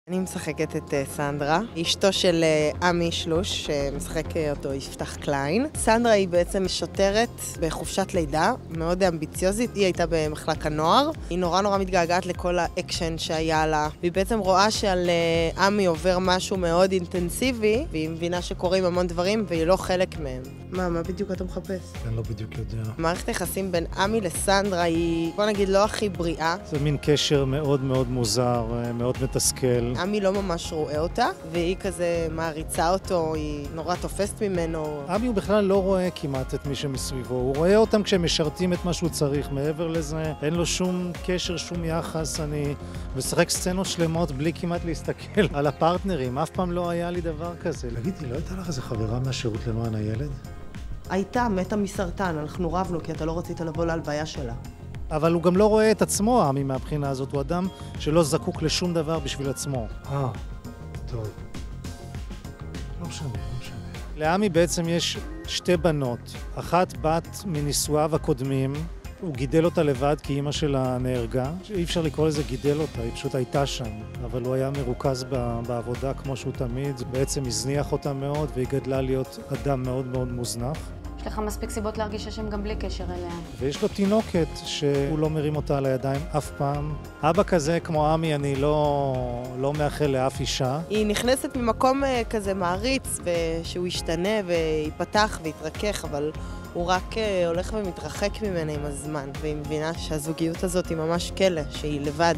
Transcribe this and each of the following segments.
אני משחקת את סנדרה, אשתו של עמי שלוש, שמשחק אותו יפתח קליין. סנדרה היא בעצם שוטרת בחופשת לידה, מאוד אמביציוזית, היא הייתה במחלק הנוער. היא נורא מתגעגעת לכל האקשן שהיה לה, והיא בעצם רואה שעל עמי עובר משהו מאוד אינטנסיבי, והיא מבינה שקורים המון דברים והיא לא חלק מהם. מה בדיוק אתה מחפש? אני לא בדיוק יודע. מערכת היחסים בין עמי לסנדרה היא, בוא נגיד, לא הכי בריאה. זה מין קשר מאוד מוזר, מאוד מתסכל. עמי לא ממש רואה אותה, והיא כזה מעריצה אותו, היא נורא תופסת ממנו. עמי הוא בכלל לא רואה כמעט את מי שמסביבו, הוא רואה אותם כשהם משרתים את מה שהוא צריך, מעבר לזה אין לו שום קשר, שום יחס. אני משחק סצנות שלמות בלי כמעט להסתכל על הפרטנרים, אף פעם לא היה לי דבר כזה. תגידי, לא הייתה לך איזה חברה מהשירות למען הילד? הייתה, מתה מסרטן, אנחנו רבנו כי אתה לא רצית לבוא להלוויה שלה. אבל הוא גם לא רואה את עצמו, עמי, מהבחינה הזאת. הוא אדם שלא זקוק לשום דבר בשביל עצמו. טוב. לא משנה. לעמי בעצם יש שתי בנות. אחת בת מנישואיו הקודמים. הוא גידל אותה לבד כי אמא שלה נהרגה. אי אפשר לקרוא לזה גידל אותה, היא פשוט הייתה שם. אבל הוא היה מרוכז בעבודה כמו שהוא תמיד. בעצם הזניח אותה מאוד והיא גדלה להיות אדם מאוד מוזנח. יש לך מספיק סיבות להרגיש שהם גם בלי קשר אליה. ויש לו תינוקת שהוא לא מרים אותה על הידיים אף פעם. אבא כזה כמו עמי אני לא מאחל לאף אישה. היא נכנסת ממקום כזה מעריץ שהוא ישתנה ויפתח ויתרכך, אבל הוא רק הולך ומתרחק ממנה עם הזמן, והיא מבינה שהזוגיות הזאת היא ממש כלא, שהיא לבד.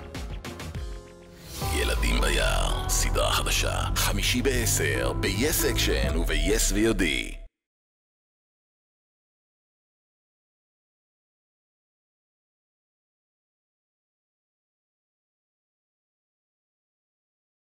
ילדים ביער, סדרה חדשה, 5 ב-10, ב-yes action וב-yes VOD.